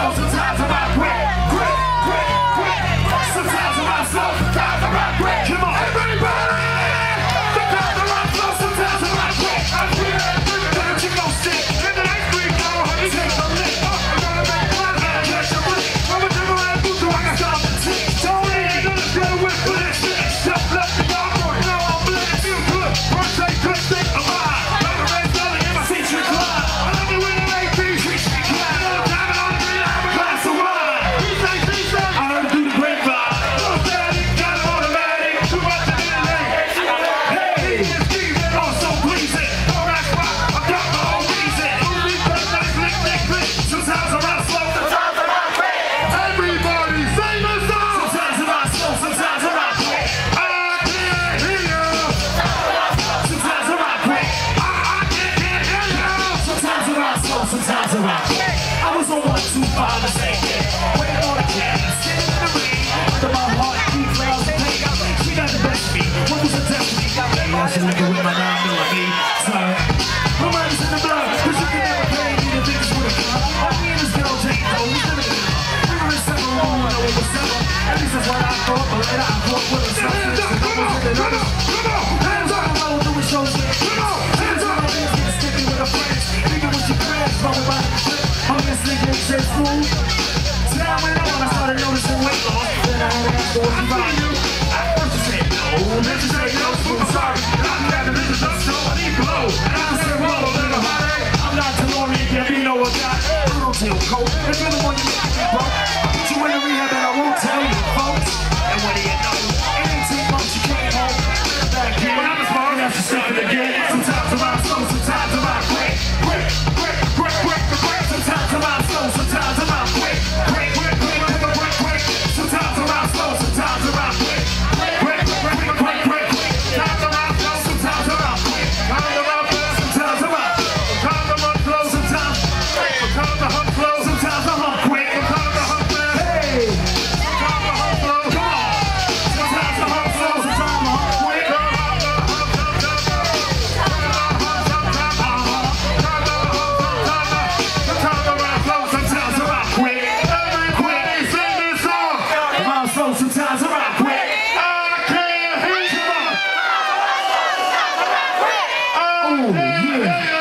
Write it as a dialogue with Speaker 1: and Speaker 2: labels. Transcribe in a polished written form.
Speaker 1: slow, sometimes I rock quick. Sometimes I rock slow, sometimes I rock quick. Come on, everybody! Sometimes I rock slow, sometimes I rock quick. I'm here, don't you go sick. In the next week, go ahead, take a lick. I'm gonna make one hand, catch a lick. I'm a devil and boots, so I got something to tick. Don't need another good whip for this shit. Shut up, y'all boy. You know I'm blessed, feel good. First day, good stick, alive. Like a red dollar in my seat, trick line. I love it when you make these trick line. You know, diamond on the green, I have a glass of wine. He say, I heard through the grapevine. Sometimes I rock. I was on 1, 2, 5 the same day. Waiting on a cat, sitting in the ring. Under my heart, deep clouds of pain. She got the best of me. What was the destiny? Got me. I should look with my 9mm. Sorry. My mind is in the blood, cause you can never pay me the biggest with a gun. All me and this girl, Jane, though, we still in it. We were in 7 room, no, it was 7. At least that's what I thought, but later I thought with a stuff. Hands up, come on, hands up. I'm all doing shows here. Come on, hands up. My hands get sticky with a friend. Thinking what you crash, rolling by the trip. I'm just thinking it's just food. Time went on, I started noticing weight loss. Then I had to ask for what's about you. I first just said no, then she said no, I'm sorry. And I got the business up, so I need blow. And I said, whoa, little honey, I'm not DeLorean, yeah, you know what got it. Don't tell cold, if you're the one you make me broke. I put you in the rehab and I won't tell you, folks. And what do you know? It ain't 2 months you came home. Back here, when I was born, that's just something again. Sometimes I rock slow, sometimes I rock quick. Sometimes I rock slow, sometimes I rock quick. Sometimes I rock slow, sometimes I rock quick. Sometimes I rock slow, sometimes I rock quick. Sometimes I rock slow, sometimes I hump slow, sometimes I hump quick. Hey! Sometimes I hump slow, come on. Sometimes I hump slow, sometimes I hump quick. Sometimes I rock quick. I can't hear you. Oh, yeah.